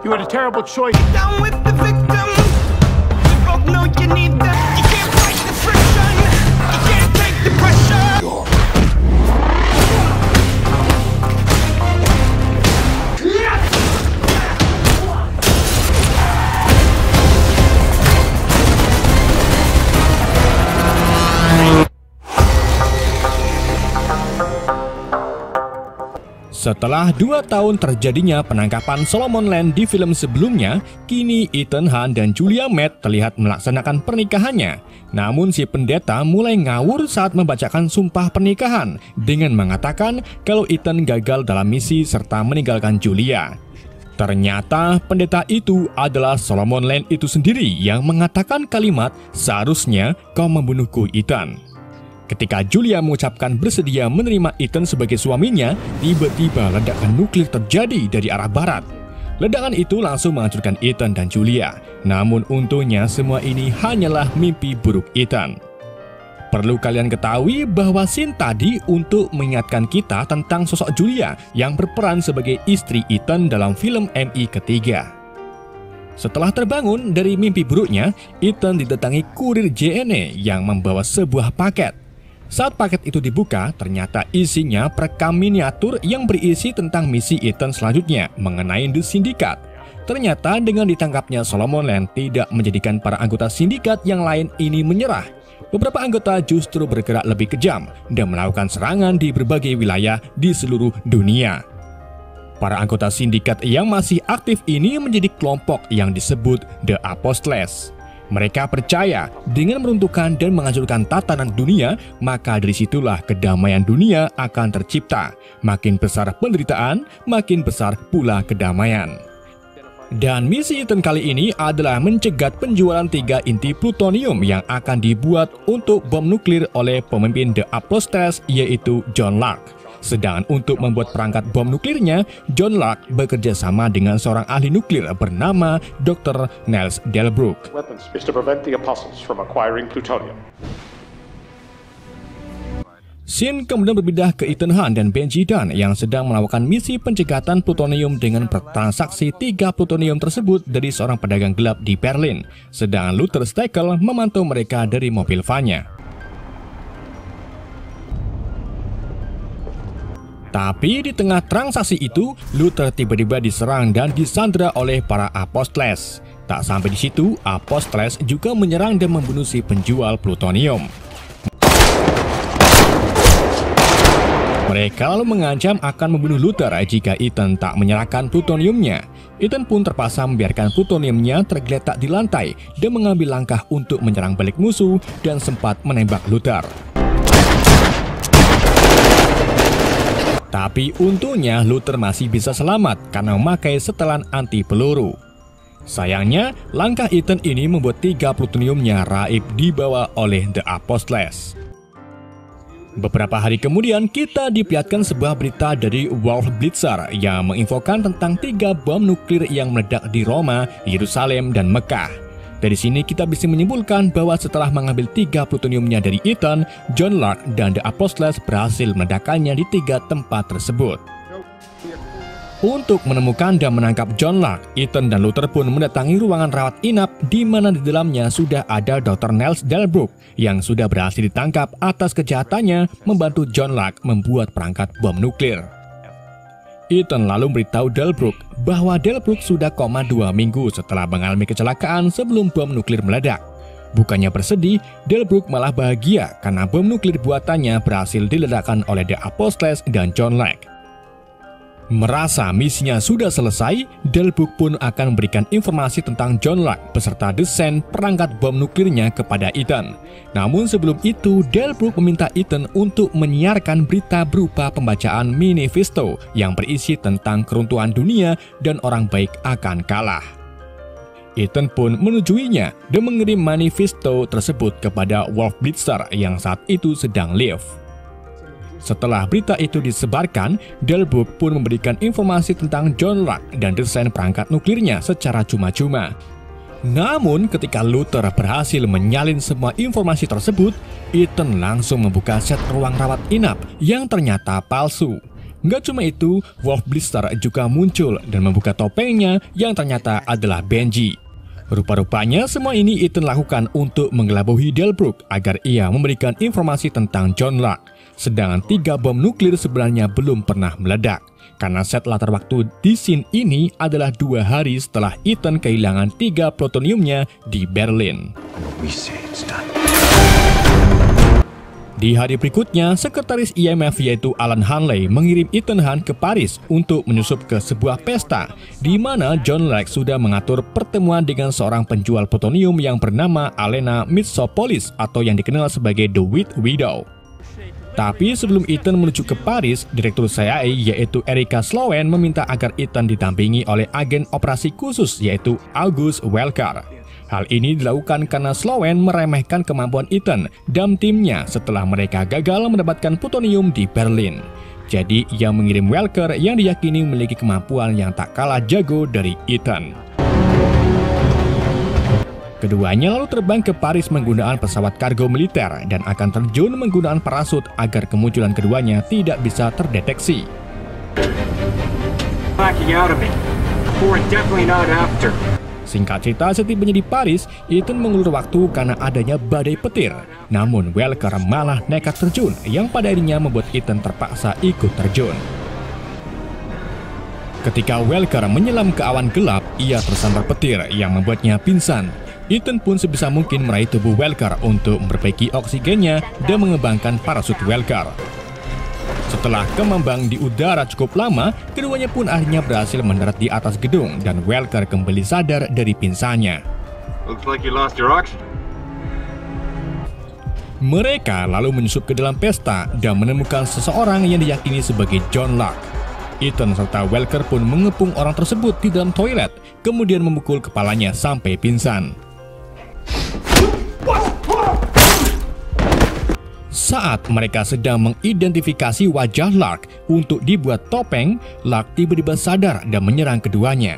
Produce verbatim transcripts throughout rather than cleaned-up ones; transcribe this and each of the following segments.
You had a terrible choice. Down with the victim. We both know you need that. You can't fight the friction. You can't take the pressure. Setelah dua tahun terjadinya penangkapan Solomon Land di film sebelumnya, kini Ethan Hunt dan Julia Matt terlihat melaksanakan pernikahannya. Namun si pendeta mulai ngawur saat membacakan sumpah pernikahan dengan mengatakan kalau Ethan gagal dalam misi serta meninggalkan Julia. Ternyata pendeta itu adalah Solomon Land itu sendiri yang mengatakan kalimat "seharusnya kau membunuhku, Ethan". Ketika Julia mengucapkan bersedia menerima Ethan sebagai suaminya, tiba-tiba ledakan nuklir terjadi dari arah barat. Ledakan itu langsung menghancurkan Ethan dan Julia. Namun untungnya semua ini hanyalah mimpi buruk Ethan. Perlu kalian ketahui bahwa scene tadi untuk mengingatkan kita tentang sosok Julia yang berperan sebagai istri Ethan dalam film M I ketiga. Setelah terbangun dari mimpi buruknya, Ethan didatangi kurir J N E yang membawa sebuah paket. Saat paket itu dibuka, ternyata isinya perekam miniatur yang berisi tentang misi Ethan selanjutnya mengenai The Syndicate. Ternyata dengan ditangkapnya Solomon Land tidak menjadikan para anggota sindikat yang lain ini menyerah. Beberapa anggota justru bergerak lebih kejam dan melakukan serangan di berbagai wilayah di seluruh dunia. Para anggota sindikat yang masih aktif ini menjadi kelompok yang disebut The Apostles. Mereka percaya dengan meruntuhkan dan menghancurkan tatanan dunia, maka dari situlah kedamaian dunia akan tercipta. Makin besar penderitaan, makin besar pula kedamaian. Dan misi Ethan kali ini adalah mencegat penjualan tiga inti plutonium yang akan dibuat untuk bom nuklir oleh pemimpin The Apostles, yaitu John Lark. Sedangkan untuk membuat perangkat bom nuklirnya, John Lark bekerja sama dengan seorang ahli nuklir bernama dokter Niles Delbruck. Scene kemudian berpindah ke Ethan Hunt dan Benji Dunn yang sedang melakukan misi pencegatan plutonium dengan bertransaksi tiga plutonium tersebut dari seorang pedagang gelap di Berlin. Sedangkan Luther Steckel memantau mereka dari mobil van-nya. Tapi di tengah transaksi itu, Luther tiba-tiba diserang dan disandra oleh para Apostles. Tak sampai di situ, Apostles juga menyerang dan membunuh si penjual plutonium. Mereka lalu mengancam akan membunuh Luther jika Ethan tak menyerahkan plutoniumnya. Ethan pun terpaksa membiarkan plutoniumnya tergeletak di lantai dan mengambil langkah untuk menyerang balik musuh dan sempat menembak Luther. Tapi untungnya Luther masih bisa selamat karena memakai setelan anti peluru. Sayangnya, langkah Ethan ini membuat tiga plutoniumnya raib dibawa oleh The Apostles. Beberapa hari kemudian, kita diperlihatkan sebuah berita dari Wolf Blitzer yang menginfokan tentang tiga bom nuklir yang meledak di Roma, Yerusalem, dan Mekah. Dari sini kita bisa menyimpulkan bahwa setelah mengambil tiga plutoniumnya dari Ethan, John Lark dan The Apostles berhasil meledakkannya di tiga tempat tersebut. Untuk menemukan dan menangkap John Lark, Ethan dan Luther pun mendatangi ruangan rawat inap di mana di dalamnya sudah ada dokter Niles Delbruck yang sudah berhasil ditangkap atas kejahatannya membantu John Lark membuat perangkat bom nuklir. Ethan lalu memberitahu Delbruck bahwa Delbruck sudah koma dua minggu setelah mengalami kecelakaan sebelum bom nuklir meledak. Bukannya bersedih, Delbruck malah bahagia karena bom nuklir buatannya berhasil diledakkan oleh The Apostles dan John Lark. Merasa misinya sudah selesai, Delbruck pun akan memberikan informasi tentang John Lark beserta desain perangkat bom nuklirnya kepada Ethan. Namun sebelum itu, Delbruck meminta Ethan untuk menyiarkan berita berupa pembacaan manifesto yang berisi tentang keruntuhan dunia dan orang baik akan kalah. Ethan pun menujuinya dan mengirim manifesto tersebut kepada Wolf Blitzer yang saat itu sedang live. Setelah berita itu disebarkan, Delbruck pun memberikan informasi tentang John Lark dan desain perangkat nuklirnya secara cuma-cuma. Namun ketika Luther berhasil menyalin semua informasi tersebut, Ethan langsung membuka set ruang rawat inap yang ternyata palsu. Nggak cuma itu, Wolf Blister juga muncul dan membuka topengnya yang ternyata adalah Benji. Rupa-rupanya semua ini Ethan lakukan untuk mengelabui Delbruck agar ia memberikan informasi tentang John Luck. Sedangkan tiga bom nuklir sebenarnya belum pernah meledak. Karena set latar waktu di scene ini adalah dua hari setelah Ethan kehilangan tiga plutoniumnya di Berlin. Di hari berikutnya, sekretaris I M F yaitu Alan Hanley mengirim Ethan Hunt ke Paris untuk menyusup ke sebuah pesta, di mana John Luck sudah mengatur pertemuan dengan seorang penjual plutonium yang bernama Alena Mitsopolis atau yang dikenal sebagai The White Widow. Tapi sebelum Ethan menuju ke Paris, Direktur C I A yaitu Erika Sloan meminta agar Ethan didampingi oleh agen operasi khusus yaitu August Welker. Hal ini dilakukan karena Sloan meremehkan kemampuan Ethan dan timnya setelah mereka gagal mendapatkan plutonium di Berlin. Jadi ia mengirim Welker yang diyakini memiliki kemampuan yang tak kalah jago dari Ethan. Keduanya lalu terbang ke Paris menggunakan pesawat kargo militer dan akan terjun menggunakan parasut agar kemunculan keduanya tidak bisa terdeteksi. Singkat cerita, setibanya di Paris, Ethan mengulur waktu karena adanya badai petir. Namun Welker malah nekat terjun yang pada akhirnya membuat Ethan terpaksa ikut terjun. Ketika Welker menyelam ke awan gelap, ia tersambar petir yang membuatnya pingsan. Ethan pun sebisa mungkin meraih tubuh Welker untuk memperbaiki oksigennya dan mengembangkan parasut Welker. Setelah kembang di udara cukup lama, keduanya pun akhirnya berhasil mendarat di atas gedung dan Welker kembali sadar dari pingsannya. Looks like you lost your oxygen. Mereka lalu menyusup ke dalam pesta dan menemukan seseorang yang diyakini sebagai John Luck. Ethan serta Welker pun mengepung orang tersebut di dalam toilet, kemudian memukul kepalanya sampai pingsan. Saat mereka sedang mengidentifikasi wajah Luck untuk dibuat topeng, Luck tiba-tiba sadar dan menyerang keduanya.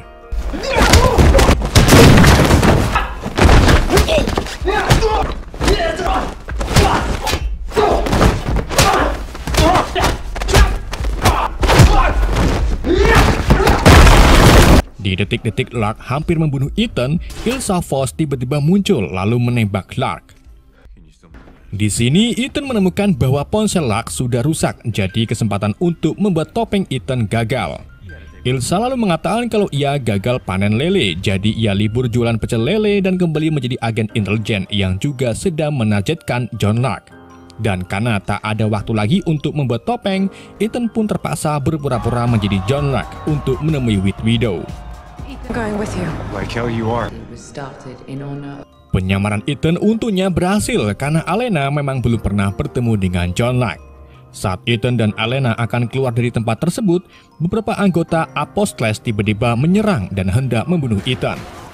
Di detik-detik Luck hampir membunuh Ethan, Ilsa Voss tiba-tiba muncul lalu menembak Luck. Di sini Ethan menemukan bahwa ponsel Luck sudah rusak, jadi kesempatan untuk membuat topeng Ethan gagal. Ilsa lalu mengatakan kalau ia gagal panen lele, jadi ia libur jualan pecel lele dan kembali menjadi agen intelijen yang juga sedang menargetkan John Luck. Dan karena tak ada waktu lagi untuk membuat topeng, Ethan pun terpaksa berpura-pura menjadi John Luck untuk menemui White Widow. Going with you. Like how you are. It was started in honor. Penyamaran Ethan untungnya berhasil karena Alena memang belum pernah bertemu dengan John Luck. Saat Ethan dan Alena akan keluar dari tempat tersebut, beberapa anggota Apostles tiba-tiba menyerang dan hendak membunuh Ethan.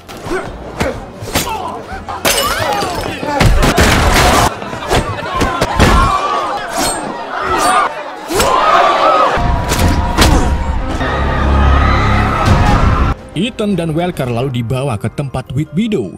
Ethan dan Welker lalu dibawa ke tempat White Widow.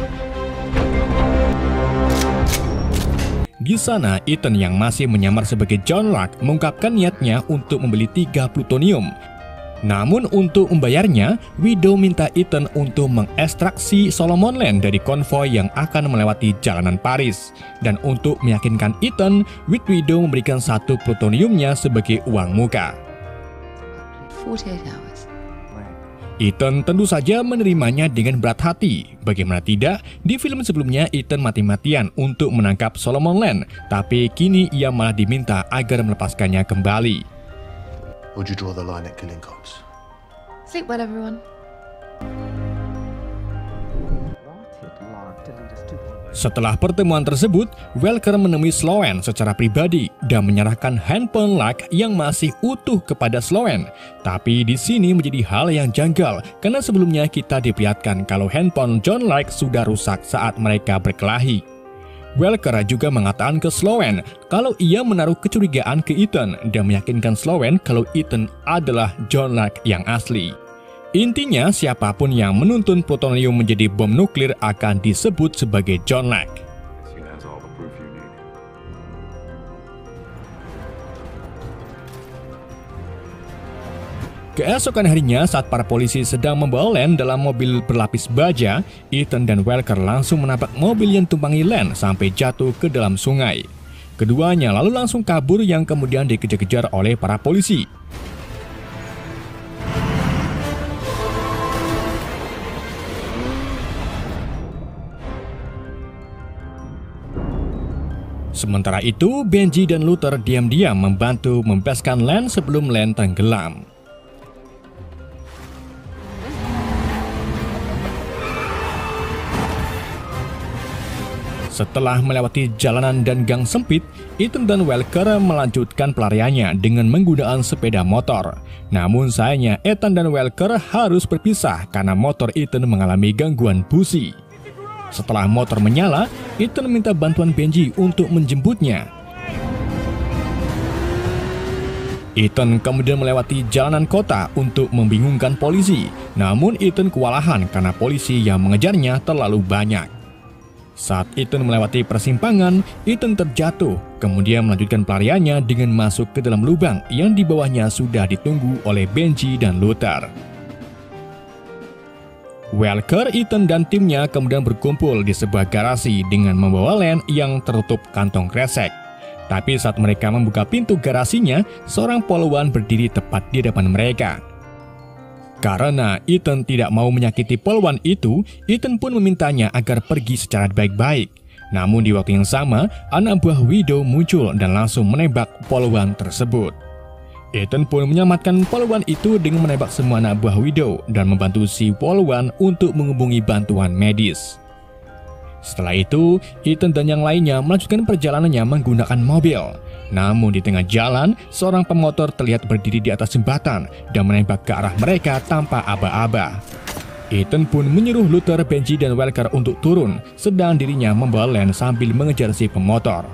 Di sana, Ethan yang masih menyamar sebagai John Luck mengungkapkan niatnya untuk membeli tiga plutonium. Namun untuk membayarnya, Widow minta Ethan untuk mengekstraksi Solomon Land dari konvoi yang akan melewati jalanan Paris. Dan untuk meyakinkan Ethan, White Widow memberikan satu plutoniumnya sebagai uang muka. forty-eight hours. Ethan tentu saja menerimanya dengan berat hati. Bagaimana tidak, di film sebelumnya Ethan mati-matian untuk menangkap Solomon Land, tapi kini ia malah diminta agar melepaskannya kembali. Would you draw the line at killing cops? Sleep well, everyone. Setelah pertemuan tersebut, Welker menemui Sloan secara pribadi dan menyerahkan handphone Luck yang masih utuh kepada Sloan. Tapi di sini menjadi hal yang janggal karena sebelumnya kita diperlihatkan kalau handphone John Luck sudah rusak saat mereka berkelahi. Welker juga mengatakan ke Sloan kalau ia menaruh kecurigaan ke Ethan dan meyakinkan Sloan kalau Ethan adalah John Luck yang asli. Intinya, siapapun yang menuntun plutonium menjadi bom nuklir akan disebut sebagai John Luck. Keesokan harinya, saat para polisi sedang membawa Len dalam mobil berlapis baja, Ethan dan Walker langsung menabrak mobil yang tumpangi Len sampai jatuh ke dalam sungai. Keduanya lalu langsung kabur yang kemudian dikejar-kejar oleh para polisi. Sementara itu, Benji dan Luther diam-diam membantu membebaskan Len sebelum Len tenggelam. Setelah melewati jalanan dan gang sempit, Ethan dan Walker melanjutkan pelariannya dengan menggunakan sepeda motor. Namun sayangnya Ethan dan Walker harus berpisah karena motor Ethan mengalami gangguan busi. Setelah motor menyala, Ethan minta bantuan Benji untuk menjemputnya. Ethan kemudian melewati jalanan kota untuk membingungkan polisi. Namun Ethan kewalahan karena polisi yang mengejarnya terlalu banyak. Saat Ethan melewati persimpangan, Ethan terjatuh, kemudian melanjutkan pelariannya dengan masuk ke dalam lubang yang di bawahnya sudah ditunggu oleh Benji dan Luther. Walker, Ethan, dan timnya kemudian berkumpul di sebuah garasi dengan membawa Len yang tertutup kantong kresek. Tapi saat mereka membuka pintu garasinya, seorang polwan berdiri tepat di depan mereka. Karena Ethan tidak mau menyakiti polwan itu, Ethan pun memintanya agar pergi secara baik-baik. Namun di waktu yang sama, anak buah Widow muncul dan langsung menembak polwan tersebut. Ethan pun menyelamatkan polwan itu dengan menembak semua anak buah Widow dan membantu si polwan untuk menghubungi bantuan medis. Setelah itu, Ethan dan yang lainnya melanjutkan perjalanannya menggunakan mobil. Namun di tengah jalan, seorang pemotor terlihat berdiri di atas jembatan dan menembak ke arah mereka tanpa aba-aba. Ethan pun menyuruh Luther, Benji, dan Walker untuk turun, sedang dirinya membawa Len sambil mengejar si pemotor.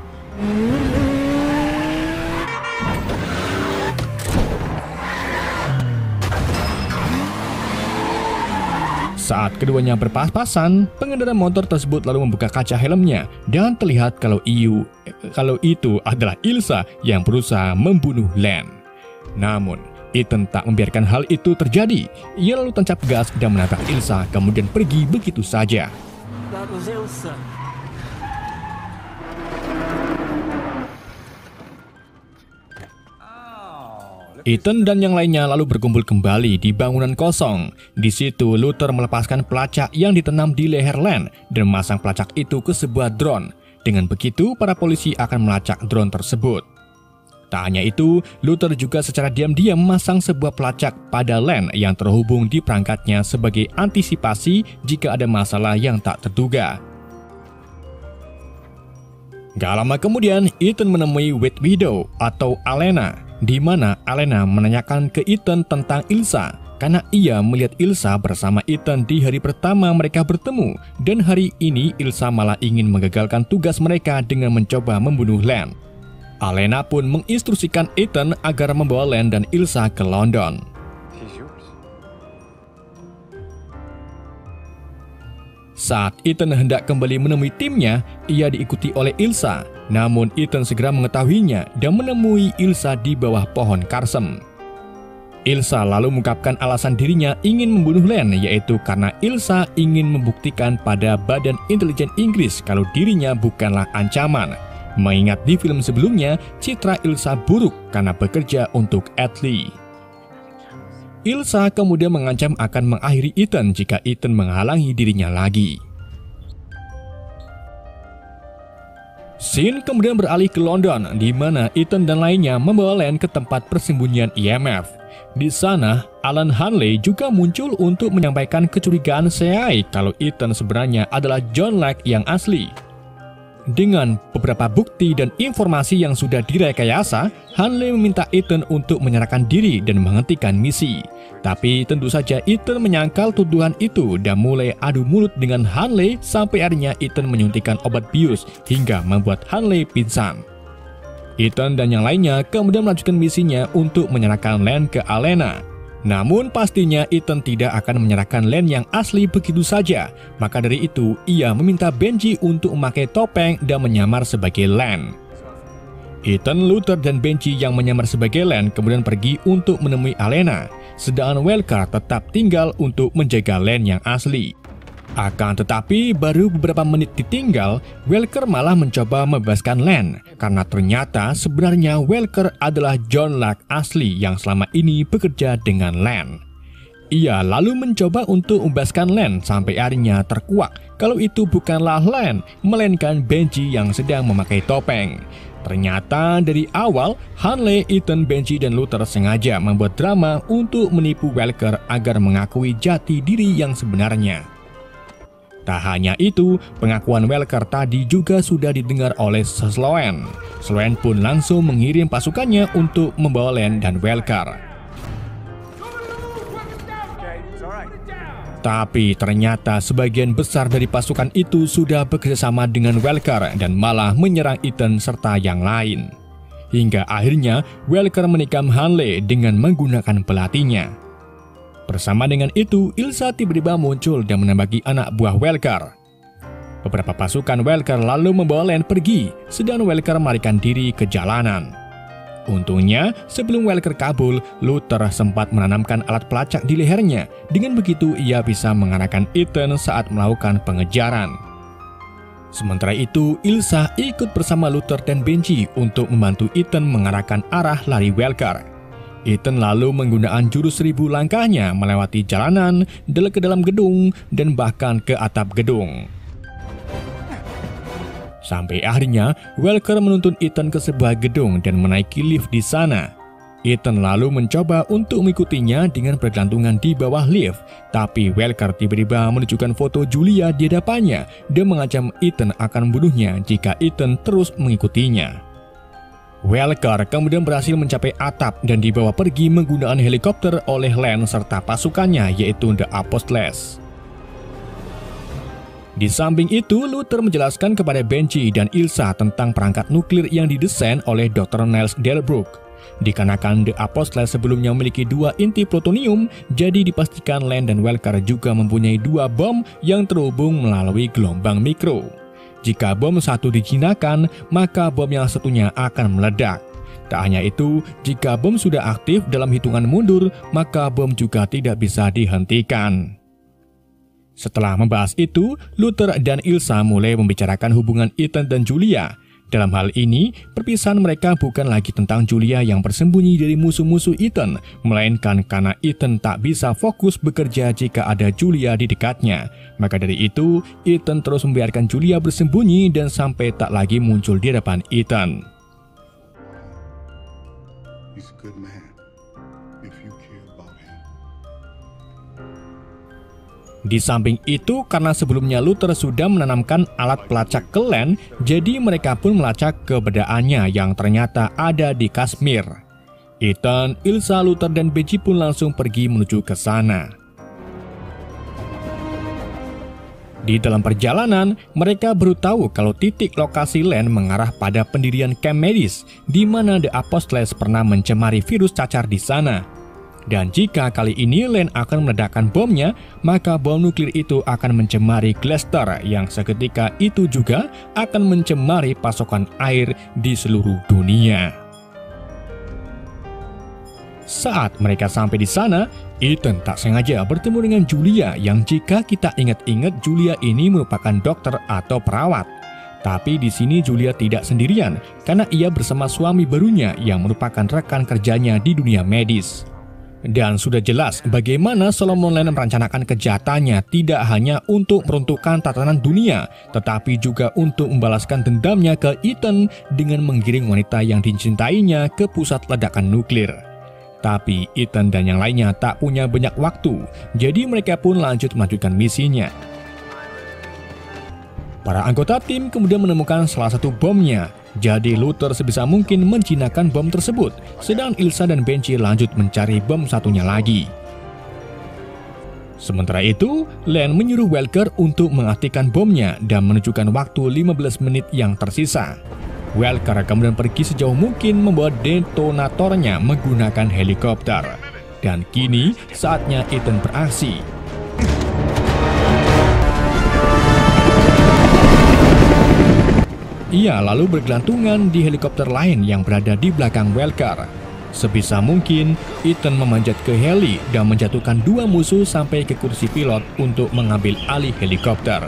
Saat keduanya berpas-pasan, pengendara motor tersebut lalu membuka kaca helmnya dan terlihat kalau, iu, kalau itu adalah Ilsa yang berusaha membunuh Len. Namun, Ethan tak membiarkan hal itu terjadi. Ia lalu tancap gas dan menabrak Ilsa, kemudian pergi begitu saja. That was Ilsa. Ethan dan yang lainnya lalu berkumpul kembali di bangunan kosong. Di situ, Luther melepaskan pelacak yang ditanam di leher Len dan memasang pelacak itu ke sebuah drone. Dengan begitu, para polisi akan melacak drone tersebut. Tak hanya itu, Luther juga secara diam-diam memasang sebuah pelacak pada Len yang terhubung di perangkatnya sebagai antisipasi jika ada masalah yang tak terduga. Gak lama kemudian, Ethan menemui White Widow atau Alena, di mana Alena menanyakan ke Ethan tentang Ilsa, karena ia melihat Ilsa bersama Ethan di hari pertama mereka bertemu, dan hari ini Ilsa malah ingin menggagalkan tugas mereka dengan mencoba membunuh Len. Alena pun menginstruksikan Ethan agar membawa Len dan Ilsa ke London. Saat Ethan hendak kembali menemui timnya, ia diikuti oleh Ilsa. Namun Ethan segera mengetahuinya dan menemui Ilsa di bawah pohon karsem. Ilsa lalu mengungkapkan alasan dirinya ingin membunuh Len, yaitu karena Ilsa ingin membuktikan pada Badan Intelijen Inggris kalau dirinya bukanlah ancaman. Mengingat di film sebelumnya, citra Ilsa buruk karena bekerja untuk Atlee. Ilsa kemudian mengancam akan mengakhiri Ethan jika Ethan menghalangi dirinya lagi. Scene kemudian beralih ke London, di mana Ethan dan lainnya membawa Len ke tempat persembunyian I M F. Di sana, Alan Hanley juga muncul untuk menyampaikan kecurigaan C I A kalau Ethan sebenarnya adalah John Locke yang asli. Dengan beberapa bukti dan informasi yang sudah direkayasa, Hanley meminta Ethan untuk menyerahkan diri dan menghentikan misi. Tapi tentu saja Ethan menyangkal tuduhan itu dan mulai adu mulut dengan Hanley sampai akhirnya Ethan menyuntikkan obat bius hingga membuat Hanley pingsan. Ethan dan yang lainnya kemudian melanjutkan misinya untuk menyerahkan Len ke Alena. Namun pastinya Ethan tidak akan menyerahkan Len yang asli begitu saja. Maka dari itu, ia meminta Benji untuk memakai topeng dan menyamar sebagai Len. Ethan, Luther, dan Benji yang menyamar sebagai Len kemudian pergi untuk menemui Alena. sedangkan Welker tetap tinggal untuk menjaga Len yang asli. Akan tetapi, baru beberapa menit ditinggal, Welker malah mencoba membebaskan Len, karena ternyata sebenarnya Welker adalah John Luck asli yang selama ini bekerja dengan Len. Ia lalu mencoba untuk membebaskan Len sampai akhirnya terkuak kalau itu bukanlah Len, melainkan Benji yang sedang memakai topeng. Ternyata dari awal, Hanley, Ethan, Benji, dan Luther sengaja membuat drama untuk menipu Welker agar mengakui jati diri yang sebenarnya. Tak hanya itu, pengakuan Welker tadi juga sudah didengar oleh Sloan. Sloan pun langsung mengirim pasukannya untuk membawa Len dan Welker. Tapi ternyata sebagian besar dari pasukan itu sudah bekerjasama dengan Welker dan malah menyerang Ethan serta yang lain. Hingga akhirnya Welker menikam Hanley dengan menggunakan pelatihnya. Bersama dengan itu, Ilsa tiba-tiba muncul dan menembaki anak buah Welker. Beberapa pasukan Welker lalu membawa Len pergi, sedang Welker melarikan diri ke jalanan. Untungnya, sebelum Welker kabur, Luther sempat menanamkan alat pelacak di lehernya. Dengan begitu, ia bisa mengarahkan Ethan saat melakukan pengejaran. Sementara itu, Ilsa ikut bersama Luther dan Benji untuk membantu Ethan mengarahkan arah lari Welker. Ethan lalu menggunakan jurus seribu langkahnya melewati jalanan, ke dalam gedung, dan bahkan ke atap gedung. Sampai akhirnya, Welker menuntun Ethan ke sebuah gedung dan menaiki lift di sana. Ethan lalu mencoba untuk mengikutinya dengan bergelantungan di bawah lift, tapi Welker tiba-tiba menunjukkan foto Julia di hadapannya dan mengancam Ethan akan membunuhnya jika Ethan terus mengikutinya. Welker kemudian berhasil mencapai atap dan dibawa pergi menggunakan helikopter oleh Len serta pasukannya, yaitu The Apostles. Di samping itu, Luther menjelaskan kepada Benji dan Ilsa tentang perangkat nuklir yang didesain oleh dokter Niles Delbruck. Dikarenakan The Apostles sebelumnya memiliki dua inti plutonium, jadi dipastikan Len dan Welker juga mempunyai dua bom yang terhubung melalui gelombang mikro. Jika bom satu dijinakan, maka bom yang satunya akan meledak. Tak hanya itu, jika bom sudah aktif dalam hitungan mundur, maka bom juga tidak bisa dihentikan. Setelah membahas itu, Luther dan Ilsa mulai membicarakan hubungan Ethan dan Julia. Dalam hal ini, perpisahan mereka bukan lagi tentang Julia yang bersembunyi dari musuh-musuh Ethan, melainkan karena Ethan tak bisa fokus bekerja jika ada Julia di dekatnya. Maka dari itu, Ethan terus membiarkan Julia bersembunyi dan sampai tak lagi muncul di depan Ethan. He's a good man. If you care about him. Di samping itu, karena sebelumnya Luther sudah menanamkan alat pelacak ke Len, jadi mereka pun melacak keberadaannya yang ternyata ada di Kashmir. Ethan, Ilsa, Luther, dan Benji pun langsung pergi menuju ke sana. Di dalam perjalanan, mereka baru tahu kalau titik lokasi Len mengarah pada pendirian kamp medis, di mana The Apostles pernah mencemari virus cacar di sana. Dan jika kali ini Len akan meledakkan bomnya, maka bom nuklir itu akan mencemari Gloucester yang seketika itu juga akan mencemari pasokan air di seluruh dunia. Saat mereka sampai di sana, Ethan tak sengaja bertemu dengan Julia yang jika kita ingat-ingat Julia ini merupakan dokter atau perawat. Tapi di sini Julia tidak sendirian karena ia bersama suami barunya yang merupakan rekan kerjanya di dunia medis. Dan sudah jelas bagaimana Solomon Len merencanakan kejahatannya tidak hanya untuk meruntuhkan tatanan dunia, tetapi juga untuk membalaskan dendamnya ke Ethan dengan menggiring wanita yang dicintainya ke pusat ledakan nuklir. Tapi Ethan dan yang lainnya tak punya banyak waktu, jadi mereka pun lanjut melanjutkan misinya. Para anggota tim kemudian menemukan salah satu bomnya. Jadi Luther sebisa mungkin menjinakkan bom tersebut, sedang Ilsa dan Benji lanjut mencari bom satunya lagi. Sementara itu, Len menyuruh Welker untuk mengaktifkan bomnya dan menunjukkan waktu lima belas menit yang tersisa. Welker kemudian pergi sejauh mungkin membawa detonatornya menggunakan helikopter. Dan kini saatnya Ethan beraksi. Ia lalu bergelantungan di helikopter lain yang berada di belakang Welker. Sebisa mungkin, Ethan memanjat ke heli dan menjatuhkan dua musuh sampai ke kursi pilot untuk mengambil alih helikopter.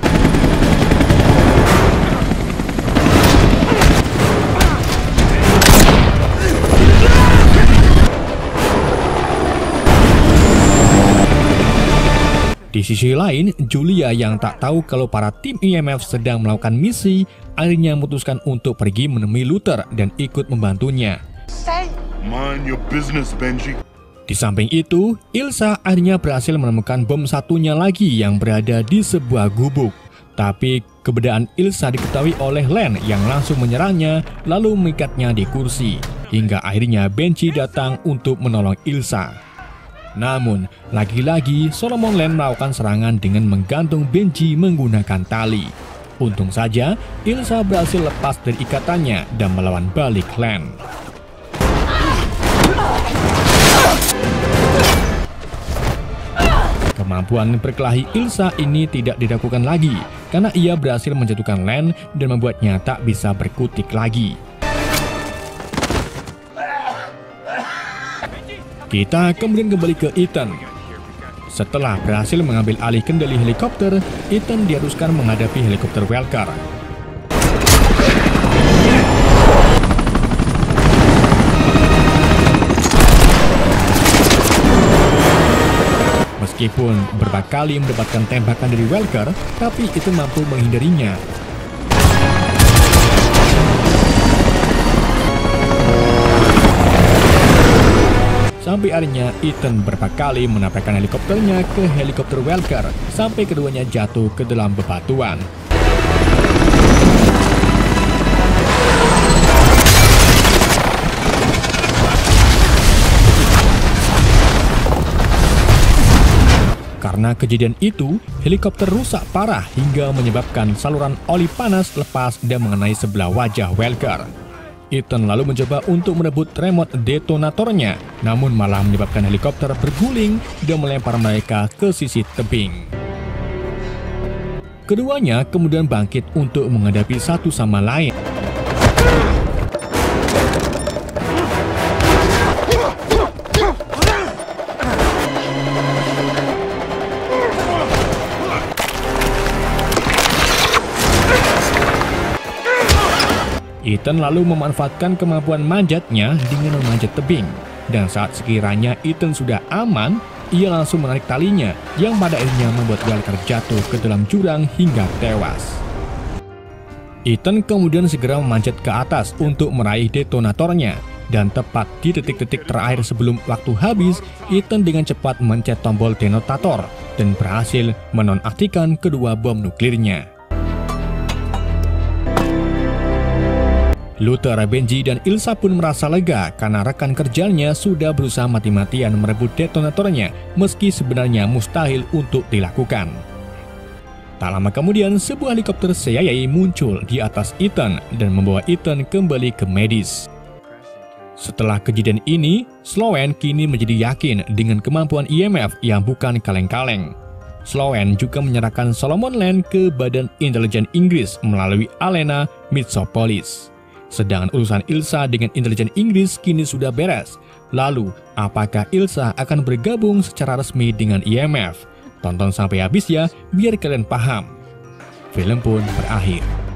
Di sisi lain, Julia yang tak tahu kalau para tim I M F sedang melakukan misi, akhirnya memutuskan untuk pergi menemui Luther dan ikut membantunya. Mind your business, Benji. Di samping itu, Ilsa akhirnya berhasil menemukan bom satunya lagi yang berada di sebuah gubuk. Tapi keberadaan Ilsa diketahui oleh Len yang langsung menyerangnya lalu mengikatnya di kursi. Hingga akhirnya Benji datang untuk menolong Ilsa. Namun, lagi-lagi Solomon Len melakukan serangan dengan menggantung Benji menggunakan tali. Untung saja, Ilsa berhasil lepas dari ikatannya dan melawan balik Len. Kemampuan berkelahi Ilsa ini tidak diragukan lagi, karena ia berhasil menjatuhkan Len dan membuatnya tak bisa berkutik lagi. Kita kemudian kembali ke Ethan. Setelah berhasil mengambil alih kendali helikopter, Ethan diharuskan menghadapi helikopter Welker. Meskipun beberapa kali mendapatkan tembakan dari Welker, tapi Ethan mampu menghindarinya. Sampai akhirnya Ethan beberapa kali menabrakkan helikopternya ke helikopter Welker sampai keduanya jatuh ke dalam bebatuan. Karena kejadian itu, helikopter rusak parah hingga menyebabkan saluran oli panas lepas dan mengenai sebelah wajah Welker. Ethan lalu mencoba untuk merebut remote detonatornya, namun malah menyebabkan helikopter berguling dan melempar mereka ke sisi tebing. Keduanya kemudian bangkit untuk menghadapi satu sama lain. Ethan lalu memanfaatkan kemampuan manjatnya dengan memanjat tebing. Dan saat sekiranya Ethan sudah aman, ia langsung menarik talinya yang pada akhirnya membuat Welker jatuh ke dalam jurang hingga tewas. Ethan kemudian segera memanjat ke atas untuk meraih detonatornya. Dan tepat di detik-detik terakhir sebelum waktu habis, Ethan dengan cepat mencet tombol detonator dan berhasil menonaktifkan kedua bom nuklirnya. Luther, Benji, dan Ilsa pun merasa lega karena rekan kerjanya sudah berusaha mati-matian merebut detonatornya meski sebenarnya mustahil untuk dilakukan. Tak lama kemudian, sebuah helikopter C I A muncul di atas Ethan dan membawa Ethan kembali ke medis. Setelah kejadian ini, Sloan kini menjadi yakin dengan kemampuan I M F yang bukan kaleng-kaleng. Sloan juga menyerahkan Solomon Len ke Badan Intelijen Inggris melalui Alena Mitsopolis. Sedangkan urusan Ilsa dengan intelijen Inggris kini sudah beres. Lalu, apakah Ilsa akan bergabung secara resmi dengan I M F? Tonton sampai habis ya, biar kalian paham. Film pun berakhir.